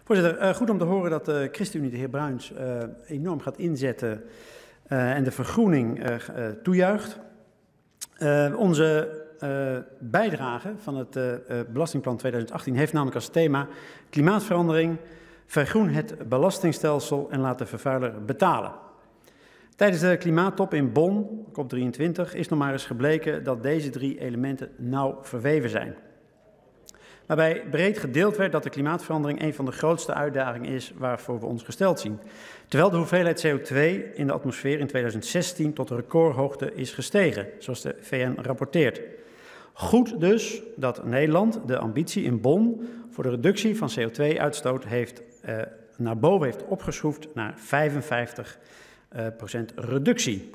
Voorzitter, goed om te horen dat de ChristenUnie, de heer Bruins, enorm gaat inzetten en de vergroening toejuicht. Onze bijdrage van het Belastingplan 2018 heeft namelijk als thema klimaatverandering, vergroen het belastingstelsel en laat de vervuiler betalen. Tijdens de klimaattop in Bonn, COP23, is nog maar eens gebleken dat deze drie elementen nauw verweven zijn. Waarbij breed gedeeld werd dat de klimaatverandering een van de grootste uitdagingen is waarvoor we ons gesteld zien. Terwijl de hoeveelheid CO2 in de atmosfeer in 2016 tot recordhoogte is gestegen, zoals de VN rapporteert. Goed dus dat Nederland de ambitie in Bonn voor de reductie van CO2-uitstoot naar boven heeft opgeschroefd naar 55% reductie.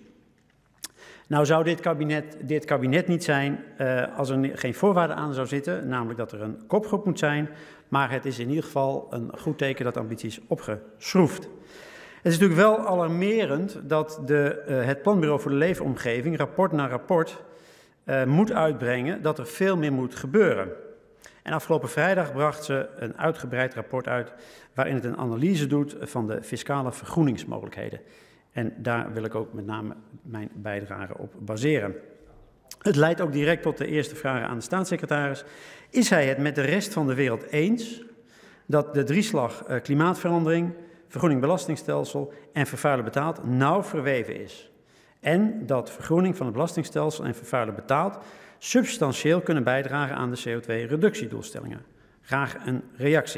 Nou zou dit kabinet niet zijn als er geen voorwaarde aan zou zitten, namelijk dat er een kopgroep moet zijn, maar het is in ieder geval een goed teken dat de ambitie is opgeschroefd. Het is natuurlijk wel alarmerend dat het Planbureau voor de Leefomgeving rapport na rapport moet uitbrengen dat er veel meer moet gebeuren. En afgelopen vrijdag bracht ze een uitgebreid rapport uit waarin het een analyse doet van de fiscale vergroeningsmogelijkheden. En daar wil ik ook met name mijn bijdrage op baseren. Het leidt ook direct tot de eerste vragen aan de staatssecretaris. Is hij het met de rest van de wereld eens dat de drieslag klimaatverandering, vergroening belastingstelsel en vervuiler betaalt nauw verweven is? En dat vergroening van het belastingstelsel en vervuiler betaalt substantieel kunnen bijdragen aan de CO2-reductiedoelstellingen? Graag een reactie.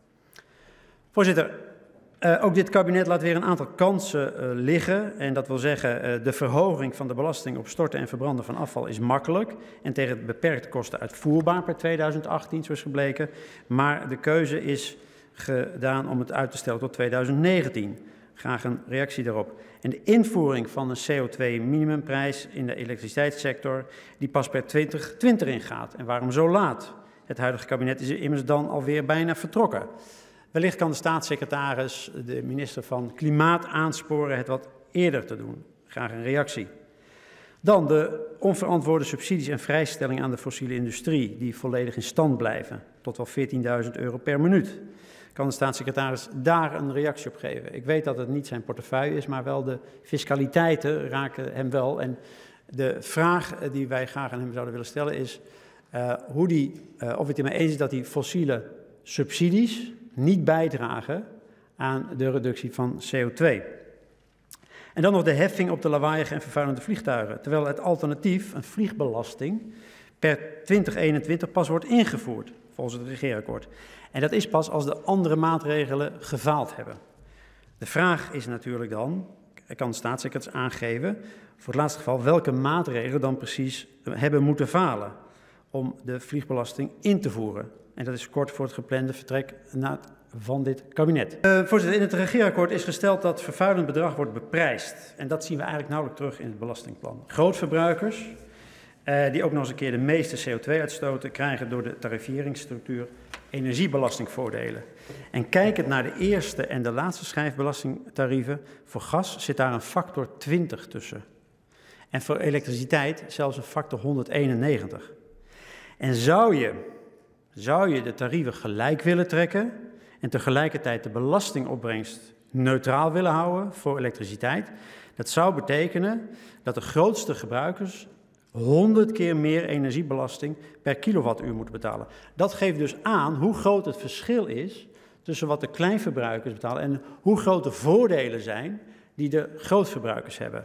Voorzitter. Ook dit kabinet laat weer een aantal kansen liggen. En dat wil zeggen, de verhoging van de belasting op storten en verbranden van afval is makkelijk en tegen beperkte kosten uitvoerbaar per 2018, zo is gebleken. Maar de keuze is gedaan om het uit te stellen tot 2019. Graag een reactie daarop. En de invoering van een CO2-minimumprijs in de elektriciteitssector, die pas per 2020 ingaat. En waarom zo laat? Het huidige kabinet is immers dan alweer bijna vertrokken. Wellicht kan de staatssecretaris, de minister van Klimaat, aansporen het wat eerder te doen. Graag een reactie. Dan de onverantwoorde subsidies en vrijstellingen aan de fossiele industrie, die volledig in stand blijven, tot wel €14.000 per minuut. Kan de staatssecretaris daar een reactie op geven? Ik weet dat het niet zijn portefeuille is, maar wel de fiscaliteiten raken hem wel. En de vraag die wij graag aan hem zouden willen stellen is of hij het ermee eens is dat die fossiele subsidies niet bijdragen aan de reductie van CO2. En dan nog de heffing op de lawaaiige en vervuilende vliegtuigen. Terwijl het alternatief, een vliegbelasting, per 2021 pas wordt ingevoerd, volgens het regeerakkoord. En dat is pas als de andere maatregelen gefaald hebben. De vraag is natuurlijk dan, kan de staatssecretaris aangeven, voor het laatste geval, welke maatregelen dan precies hebben moeten falen om de vliegbelasting in te voeren. En dat is kort voor het geplande vertrek van dit kabinet. Voorzitter, in het regeerakkoord is gesteld dat vervuilend bedrag wordt beprijsd. En dat zien we eigenlijk nauwelijks terug in het belastingplan. Grootverbruikers, die ook nog eens een keer de meeste CO2 uitstoten, krijgen door de tariferingsstructuur energiebelastingvoordelen. En kijkend naar de eerste en de laatste schijfbelastingtarieven, voor gas zit daar een factor 20 tussen. En voor elektriciteit zelfs een factor 191. En zou je de tarieven gelijk willen trekken en tegelijkertijd de belastingopbrengst neutraal willen houden voor elektriciteit, dat zou betekenen dat de grootste gebruikers 100 keer meer energiebelasting per kilowattuur moeten betalen. Dat geeft dus aan hoe groot het verschil is tussen wat de kleinverbruikers betalen en hoe groot de voordelen zijn die de grootverbruikers hebben.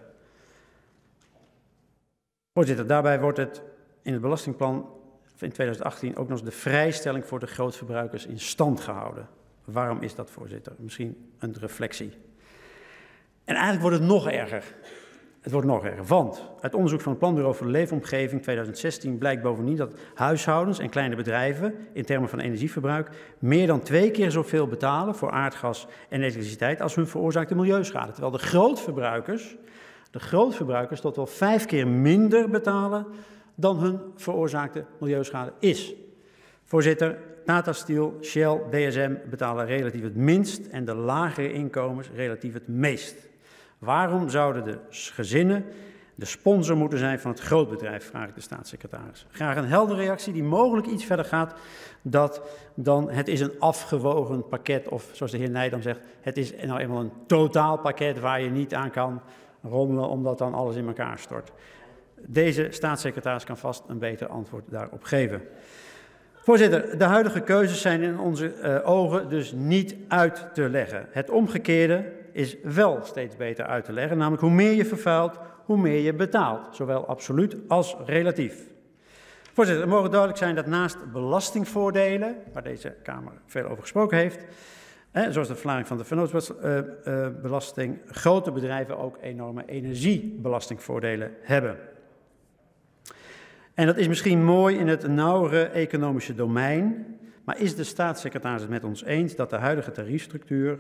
Voorzitter, daarbij wordt het in het belastingplan in 2018 ook nog eens de vrijstelling voor de grootverbruikers in stand gehouden. Waarom is dat, voorzitter? Misschien een reflectie. En eigenlijk wordt het nog erger. Het wordt nog erger, want uit onderzoek van het Planbureau voor de Leefomgeving 2016 blijkt bovendien dat huishoudens en kleine bedrijven in termen van energieverbruik meer dan 2 keer zoveel betalen voor aardgas en elektriciteit als hun veroorzaakte milieuschade. Terwijl de grootverbruikers tot wel 5 keer minder betalen dan hun veroorzaakte milieuschade is. Voorzitter, Tata Steel, Shell, DSM betalen relatief het minst en de lagere inkomens relatief het meest. Waarom zouden de gezinnen de sponsor moeten zijn van het grootbedrijf, vraag ik de staatssecretaris. Graag een heldere reactie die mogelijk iets verder gaat dan het is een afgewogen pakket, of zoals de heer Nijdam zegt, het is nou eenmaal een totaalpakket waar je niet aan kan rommelen omdat dan alles in elkaar stort. Deze staatssecretaris kan vast een beter antwoord daarop geven. Voorzitter, de huidige keuzes zijn in onze ogen dus niet uit te leggen. Het omgekeerde is wel steeds beter uit te leggen, namelijk hoe meer je vervuilt, hoe meer je betaalt, zowel absoluut als relatief. Voorzitter, het mogen duidelijk zijn dat naast belastingvoordelen, waar deze Kamer veel over gesproken heeft, zoals de verlaging van de vennootschapsbelasting, grote bedrijven ook enorme energiebelastingvoordelen hebben. En dat is misschien mooi in het nauwere economische domein, maar is de staatssecretaris het met ons eens dat de huidige tariefstructuur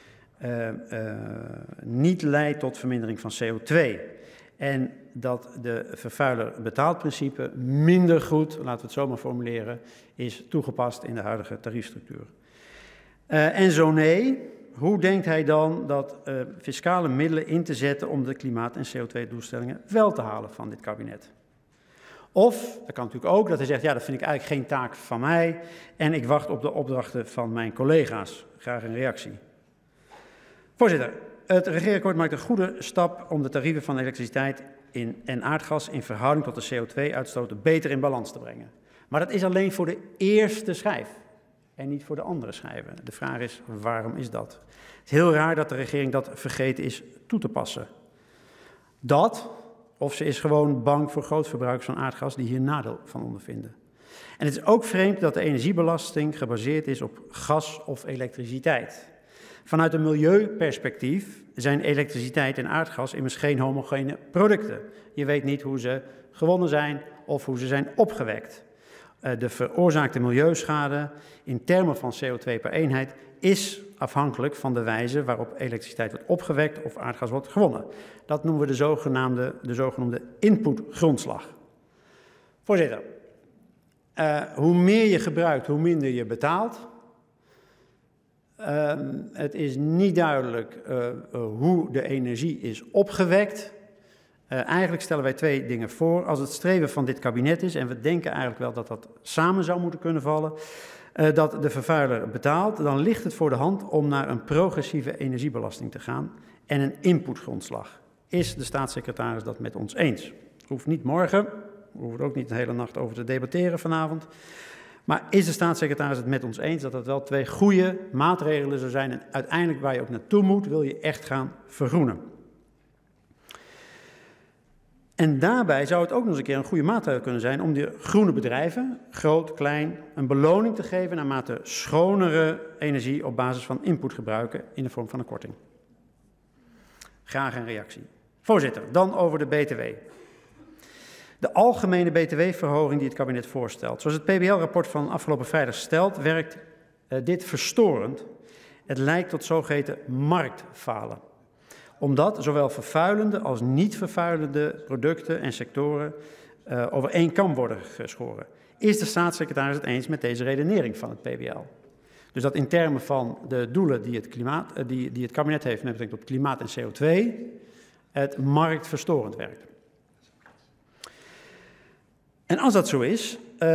niet leidt tot vermindering van CO2 en dat de vervuiler betaalt principe minder goed, laten we het zo maar formuleren, is toegepast in de huidige tariefstructuur. En zo nee, hoe denkt hij dan dat fiscale middelen in te zetten om de klimaat- en CO2-doelstellingen wel te halen van dit kabinet? Of, dat kan natuurlijk ook, dat hij zegt, ja, dat vind ik eigenlijk geen taak van mij en ik wacht op de opdrachten van mijn collega's. Graag een reactie. Voorzitter, het regeerakkoord maakt een goede stap om de tarieven van elektriciteit en aardgas in verhouding tot de CO2-uitstoot beter in balans te brengen. Maar dat is alleen voor de eerste schijf en niet voor de andere schijven. De vraag is, waarom is dat? Het is heel raar dat de regering dat vergeten is toe te passen. Of ze is gewoon bang voor grootverbruikers van aardgas die hier nadeel van ondervinden. En het is ook vreemd dat de energiebelasting gebaseerd is op gas of elektriciteit. Vanuit een milieuperspectief zijn elektriciteit en aardgas immers geen homogene producten. Je weet niet hoe ze gewonnen zijn of hoe ze zijn opgewekt. De veroorzaakte milieuschade in termen van CO2 per eenheid is afhankelijk van de wijze waarop elektriciteit wordt opgewekt of aardgas wordt gewonnen. Dat noemen we de zogenoemde inputgrondslag. Voorzitter, hoe meer je gebruikt, hoe minder je betaalt. Het is niet duidelijk hoe de energie is opgewekt. Eigenlijk stellen wij twee dingen voor. Als het streven van dit kabinet is, en we denken eigenlijk wel dat dat samen zou moeten kunnen vallen, dat de vervuiler betaalt, dan ligt het voor de hand om naar een progressieve energiebelasting te gaan en een inputgrondslag. Is de staatssecretaris dat met ons eens? Het hoeft niet morgen, we hoeven er ook niet de hele nacht over te debatteren vanavond. Maar is de staatssecretaris het met ons eens dat dat wel twee goede maatregelen zou zijn en uiteindelijk waar je ook naartoe moet, wil je echt gaan vergroenen? En daarbij zou het ook nog eens een keer een goede maatregel kunnen zijn om die groene bedrijven, groot, klein, een beloning te geven naarmate schonere energie op basis van input gebruiken in de vorm van een korting. Graag een reactie. Voorzitter, dan over de BTW. De algemene btw-verhoging die het kabinet voorstelt. Zoals het PBL-rapport van afgelopen vrijdag stelt, werkt dit verstorend. Het leidt tot zogeheten marktfalen. Omdat zowel vervuilende als niet vervuilende producten en sectoren over één kam worden geschoren. Is de staatssecretaris het eens met deze redenering van het PBL? Dus dat in termen van de doelen die het kabinet heeft met betrekking tot klimaat en CO2, het marktverstorend werkt. En als dat zo is,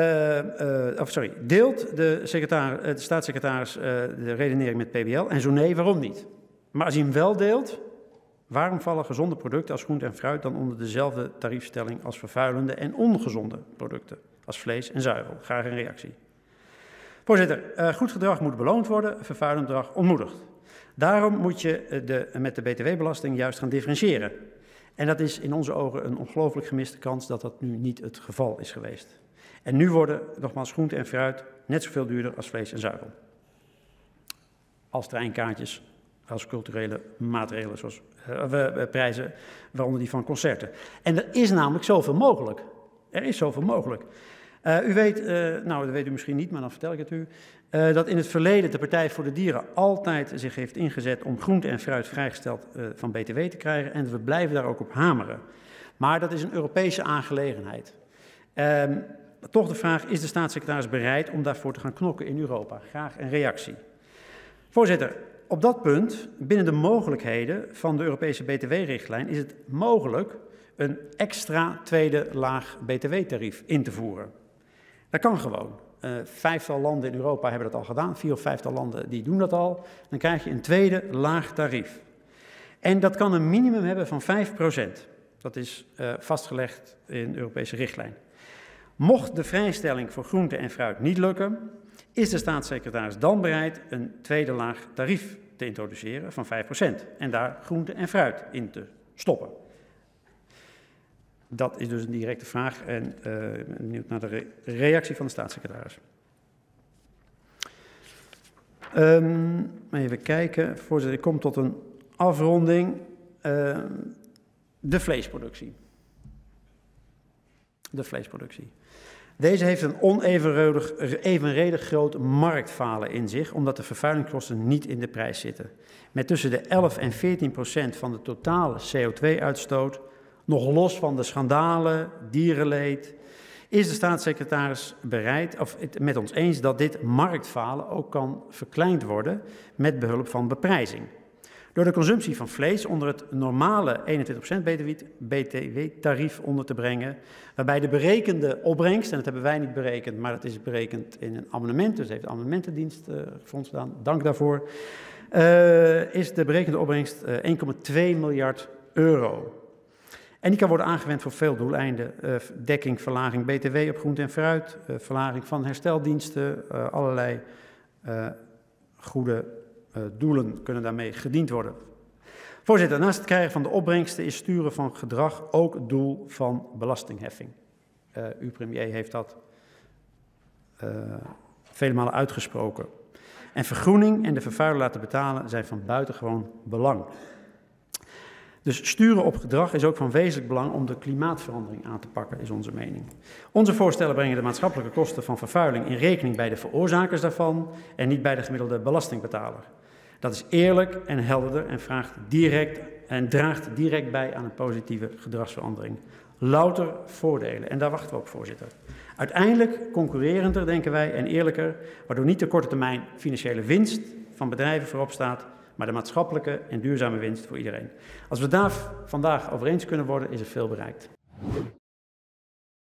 deelt de staatssecretaris de redenering met PBL en zo nee, waarom niet? Maar als hij hem wel deelt, waarom vallen gezonde producten als groente en fruit dan onder dezelfde tariefstelling als vervuilende en ongezonde producten als vlees en zuivel? Graag een reactie. Voorzitter, goed gedrag moet beloond worden, vervuilend gedrag ontmoedigd. Daarom moet je met de btw-belasting juist gaan differentiëren. En dat is in onze ogen een ongelooflijk gemiste kans dat dat nu niet het geval is geweest. En nu worden nogmaals groente en fruit net zoveel duurder als vlees en zuivel. Als treinkaartjes, als culturele maatregelen zoals prijzen, waaronder die van concerten. En er is namelijk zoveel mogelijk. Er is zoveel mogelijk. U weet, dat weet u misschien niet, maar dan vertel ik het u, dat in het verleden de Partij voor de Dieren altijd zich heeft ingezet om groente en fruit vrijgesteld van BTW te krijgen. En we blijven daar ook op hameren. Maar dat is een Europese aangelegenheid. Toch de vraag, is de staatssecretaris bereid om daarvoor te gaan knokken in Europa? Graag een reactie. Voorzitter, op dat punt, binnen de mogelijkheden van de Europese BTW-richtlijn, is het mogelijk een extra tweede laag btw-tarief in te voeren. Dat kan gewoon. 5-tal landen in Europa hebben dat al gedaan, 4 of 5-tal landen die doen dat al. Dan krijg je een tweede laag tarief. En dat kan een minimum hebben van 5%. Dat is vastgelegd in de Europese richtlijn. Mocht de vrijstelling voor groente en fruit niet lukken, is de staatssecretaris dan bereid een tweede laag tarief te introduceren van 5% en daar groente en fruit in te stoppen. Dat is dus een directe vraag en benieuwd naar de reactie van de staatssecretaris. Even kijken, voorzitter, ik kom tot een afronding. De vleesproductie. De vleesproductie. Deze heeft een onevenredig groot marktfalen in zich, omdat de vervuilingskosten niet in de prijs zitten. Met tussen de 11 en 14% van de totale CO2-uitstoot, nog los van de schandalen, dierenleed, is de staatssecretaris bereid, of het met ons eens, dat dit marktfalen ook kan verkleind worden met behulp van beprijzing. Door de consumptie van vlees onder het normale 21% btw-tarief onder te brengen, waarbij de berekende opbrengst, en dat hebben wij niet berekend, maar dat is berekend in een amendement, dus heeft de amendementendienstfonds gedaan, dank daarvoor, is de berekende opbrengst 1,2 miljard euro. En die kan worden aangewend voor veel doeleinden, dekking, verlaging btw op groente en fruit, verlaging van hersteldiensten, allerlei goede doelen kunnen daarmee gediend worden. Voorzitter, naast het krijgen van de opbrengsten is sturen van gedrag ook het doel van belastingheffing. Uw premier heeft dat vele malen uitgesproken. En vergroening en de vervuiler laten betalen zijn van buitengewoon belang. Dus sturen op gedrag is ook van wezenlijk belang om de klimaatverandering aan te pakken, is onze mening. Onze voorstellen brengen de maatschappelijke kosten van vervuiling in rekening bij de veroorzakers daarvan en niet bij de gemiddelde belastingbetaler. Dat is eerlijk en helderder en draagt direct bij aan een positieve gedragsverandering. Louter voordelen en daar wachten we op, voorzitter. Uiteindelijk concurrerender, denken wij, en eerlijker, waardoor niet de korte termijn financiële winst van bedrijven voorop staat, maar de maatschappelijke en duurzame winst voor iedereen. Als we daar vandaag over eens kunnen worden, is er veel bereikt.